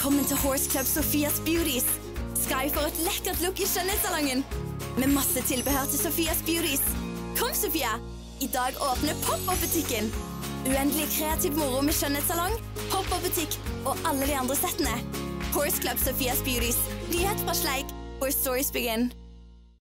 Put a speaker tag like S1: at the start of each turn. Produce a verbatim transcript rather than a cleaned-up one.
S1: Velkommen til Horse Club Sofias Beauties. Skal få et lekkert look i skjønnhetssalongen. Med masse tilbehør til Sofias Beauties. Kom, Sofia! I dag åpner pop-up-butikken. Uendelig kreativ moro med skjønnhetssalong, pop-up-butikk og alle de andre settene. Horse Club Sofias Beauties. Nyhet fra Schleich, where stories begin.